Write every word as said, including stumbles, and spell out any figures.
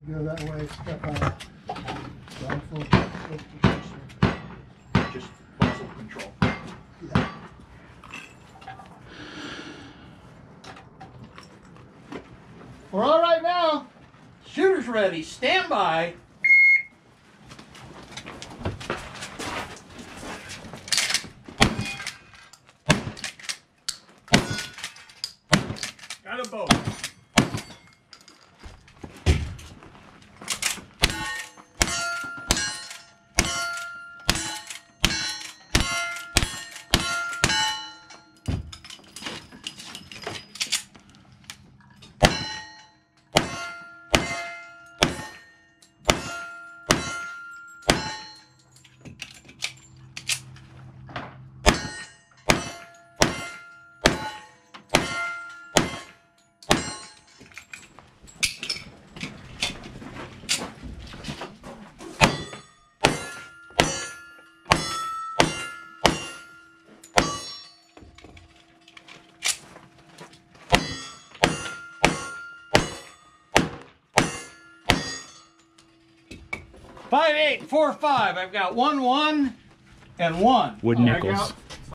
Go that way, step out. Down full, full position. Just muscle control. Yeah. We're all right now. Shooter's ready. Stand by. Got a bow. Five, eight, four, five. I've got one, one, and one. Wood Oh, nickels.